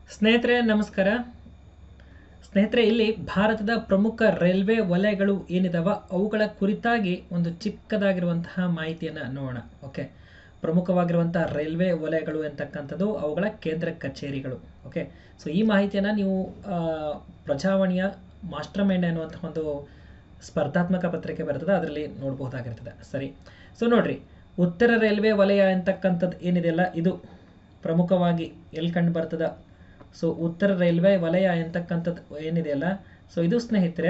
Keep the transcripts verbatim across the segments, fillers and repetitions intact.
ಸ್ನೇಹಿತರೆ ನಮಸ್ಕಾರ. ಸ್ನೇಹಿತರೆ, ಇಲ್ಲಿ ಭಾರತದ ಪ್ರಮುಖ ರೈಲ್ವೆ ವಲಯಗಳು ಏನಿದಾವ ಅವುಗಳ ಕುರಿತಾಗಿ ಒಂದು ಚಿಕ್ಕದಾಗಿರುವಂತಹ ಮಾಹಿತಿಯನ್ನು ನೋಡೋಣ. ಓಕೆ, ಪ್ರಮುಖವಾಗಿರುವಂತಹ ರೈಲ್ವೆ ವಲಯಗಳು ಅಂತಕ್ಕಂಥದ್ದು ಅವುಗಳ ಕೇಂದ್ರ ಕಚೇರಿಗಳು. ಓಕೆ, ಸೊ ಈ ಮಾಹಿತಿಯನ್ನು ನೀವು ಪ್ರಜಾವಾಣಿಯ ಮಾಸ್ಟರ್ ಮೈಂಡ್ ಅನ್ನುವಂತಹ ಒಂದು ಸ್ಪರ್ಧಾತ್ಮಕ ಪತ್ರಿಕೆ ಬರ್ತದೆ, ಅದರಲ್ಲಿ ನೋಡಬಹುದಾಗಿರ್ತದೆ. ಸರಿ, ಸೊ ನೋಡ್ರಿ, ಉತ್ತರ ರೈಲ್ವೆ ವಲಯ ಅಂತಕ್ಕಂಥದ್ದು ಏನಿದೆಯಲ್ಲ ಇದು ಪ್ರಮುಖವಾಗಿ ಎಲ್ಲಿ ಕಂಡು ಬರ್ತದ. ಸೊ ಉತ್ತರ ರೈಲ್ವೆ ವಲಯ ಅಂತಕ್ಕಂಥದ್ದು ಏನಿದೆಯಲ್ಲ, ಸೊ ಇದು ಸ್ನೇಹಿತರೆ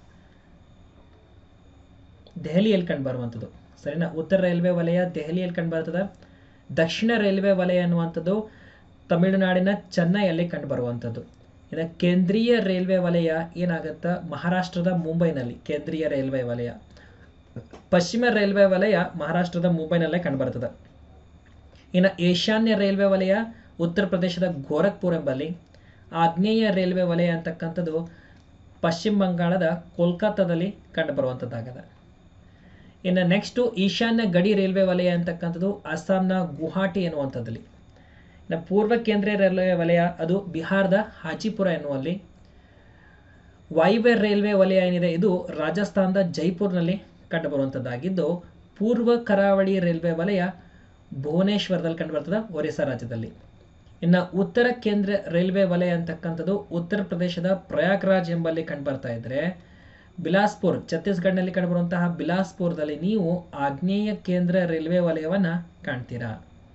ದೆಹಲಿಯಲ್ಲಿ ಕಂಡು ಬರುವಂಥದ್ದು. ಸರಿನಾ, ಉತ್ತರ ರೈಲ್ವೆ ವಲಯ ದೆಹಲಿಯಲ್ಲಿ ಕಂಡು ಬರ್ತದ. ದಕ್ಷಿಣ ರೈಲ್ವೆ ವಲಯ ಅನ್ನುವಂಥದ್ದು ತಮಿಳುನಾಡಿನ ಚೆನ್ನೈಯಲ್ಲಿ ಕಂಡು ಬರುವಂಥದ್ದು. ಇನ್ನು ಕೇಂದ್ರೀಯ ರೈಲ್ವೆ ವಲಯ ಏನಾಗುತ್ತಾ ಮಹಾರಾಷ್ಟ್ರದ ಮುಂಬೈನಲ್ಲಿ ಕೇಂದ್ರೀಯ ರೈಲ್ವೆ ವಲಯ. ಪಶ್ಚಿಮ ರೈಲ್ವೆ ವಲಯ ಮಹಾರಾಷ್ಟ್ರದ ಮುಂಬೈನಲ್ಲೇ ಕಂಡು ಬರ್ತದೆ. ಇನ್ನು ಈಶಾನ್ಯ ರೈಲ್ವೆ ವಲಯ ಉತ್ತರ ಪ್ರದೇಶದ ಗೋರಖ್ಪುರ್ ಎಂಬಲ್ಲಿ. ಆಗ್ನೇಯ ರೈಲ್ವೆ ವಲಯ ಅಂತಕ್ಕಂಥದ್ದು ಪಶ್ಚಿಮ ಬಂಗಾಳದ ಕೋಲ್ಕತ್ತಾದಲ್ಲಿ ಕಂಡು ಬರುವಂಥದ್ದಾಗದ. ಇನ್ನು ನೆಕ್ಸ್ಟು ಈಶಾನ್ಯ ಗಡಿ ರೈಲ್ವೆ ವಲಯ ಅಂತಕ್ಕಂಥದ್ದು ಅಸ್ಸಾಂನ ಗುವಾಹಟಿ ಎನ್ನುವಂಥದ್ದಲ್ಲಿ. ಇನ್ನು ಪೂರ್ವ ಕೇಂದ್ರೀಯ ರೈಲ್ವೆ ವಲಯ ಅದು ಬಿಹಾರದ ಹಾಜಿಪುರ ಎನ್ನುವಲ್ಲಿ. ವಾಯುವ್ಯ ರೈಲ್ವೆ ವಲಯ ಏನಿದೆ ಇದು ರಾಜಸ್ಥಾನದ ಜೈಪುರ್ನಲ್ಲಿ ಕಂಡು ಬರುವಂಥದ್ದಾಗಿದ್ದು, ಪೂರ್ವ ಕರಾವಳಿ ರೈಲ್ವೆ ವಲಯ ಭುವನೇಶ್ವರದಲ್ಲಿ ಕಂಡು ಬರ್ತದೆ, ಒರಿಸ್ಸಾ ರಾಜ್ಯದಲ್ಲಿ. ಇನ್ನು ಉತ್ತರ ಕೇಂದ್ರ ರೈಲ್ವೆ ವಲಯ ಅಂತಕ್ಕಂಥದ್ದು ಉತ್ತರ ಪ್ರದೇಶದ ಪ್ರಯಾಗ್ರಾಜ್ ಎಂಬಲ್ಲಿ ಕಂಡು ಬರ್ತಾ ಇದ್ರೆ, ಬಿಲಾಸ್ಪುರ್ ಛತ್ತೀಸ್ಗಢನಲ್ಲಿ ಕಂಡು ಬರುವಂತಹ ಬಿಲಾಸ್ಪುರದಲ್ಲಿ ನೀವು ಆಗ್ನೇಯ ಕೇಂದ್ರ ರೈಲ್ವೆ ವಲಯವನ್ನ ಕಾಣ್ತೀರಾ.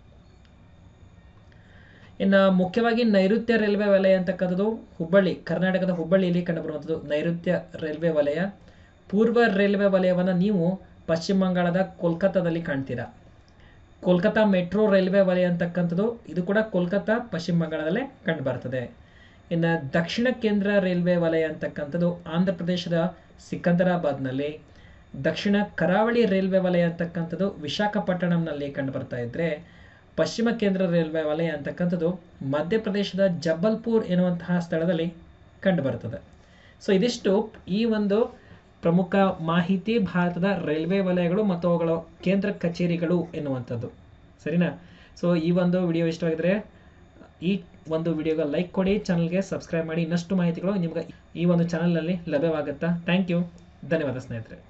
ಇನ್ನು ಮುಖ್ಯವಾಗಿ ನೈಋತ್ಯ ರೈಲ್ವೆ ವಲಯ ಅಂತಕ್ಕಂಥದ್ದು ಹುಬ್ಬಳ್ಳಿ, ಕರ್ನಾಟಕದ ಹುಬ್ಬಳ್ಳಿಯಲ್ಲಿ ಕಂಡು ಬರುವಂಥದ್ದು ನೈಋತ್ಯ ರೈಲ್ವೆ ವಲಯ. ಪೂರ್ವ ರೈಲ್ವೆ ವಲಯವನ್ನು ನೀವು ಪಶ್ಚಿಮ ಬಂಗಾಳದ ಕೋಲ್ಕತ್ತಾದಲ್ಲಿ ಕಾಣ್ತೀರಾ. ಕೋಲ್ಕತ್ತಾ ಮೆಟ್ರೋ ರೈಲ್ವೆ ವಲಯ ಅಂತಕ್ಕಂಥದ್ದು ಇದು ಕೂಡ ಕೋಲ್ಕತ್ತಾ ಪಶ್ಚಿಮ ಬಂಗಾಳದಲ್ಲೇ ಕಂಡು ಬರ್ತದೆ. ಇನ್ನು ದಕ್ಷಿಣ ಕೇಂದ್ರ ರೈಲ್ವೆ ವಲಯ ಅಂತಕ್ಕಂಥದ್ದು ಆಂಧ್ರ ಪ್ರದೇಶದ ಸಿಕಂದರಾಬಾದ್ನಲ್ಲಿ. ದಕ್ಷಿಣ ಕರಾವಳಿ ರೈಲ್ವೆ ವಲಯ ಅಂತಕ್ಕಂಥದ್ದು ವಿಶಾಖಪಟ್ಟಣಂನಲ್ಲಿ ಕಂಡು ಬರ್ತಾ ಇದ್ರೆ, ಪಶ್ಚಿಮ ಕೇಂದ್ರ ರೈಲ್ವೆ ವಲಯ ಅಂತಕ್ಕಂಥದ್ದು ಮಧ್ಯಪ್ರದೇಶದ ಜಬ್ಬಲ್ಪುರ್ ಎನ್ನುವಂತಹ ಸ್ಥಳದಲ್ಲಿ ಕಂಡು ಬರ್ತದೆ. ಸೊ ಇದಿಷ್ಟು ಈ ಒಂದು ಪ್ರಮುಖ ಮಾಹಿತಿ ಭಾರತದ ರೈಲ್ವೆ ವಲಯಗಳು ಮತ್ತು ಅವುಗಳ ಕೇಂದ್ರ ಕಚೇರಿಗಳು ಎನ್ನುವಂಥದ್ದು. ಸರಿನಾ, ಸೊ ಈ ಒಂದು ವಿಡಿಯೋ ಇಷ್ಟವಾಗಿದ್ರೆ ಈ ಒಂದು ವಿಡಿಯೋಗೆ ಲೈಕ್ ಕೊಡಿ, ಚಾನಲ್ಗೆ ಸಬ್ಸ್ಕ್ರೈಬ್ ಮಾಡಿ. ಇನ್ನಷ್ಟು ಮಾಹಿತಿಗಳು ನಿಮ್ಗೆ ಈ ಒಂದು ಚಾನಲ್ನಲ್ಲಿ ಲಭ್ಯವಾಗುತ್ತಾ. ಥ್ಯಾಂಕ್ ಯು, ಧನ್ಯವಾದ ಸ್ನೇಹಿತರೆ.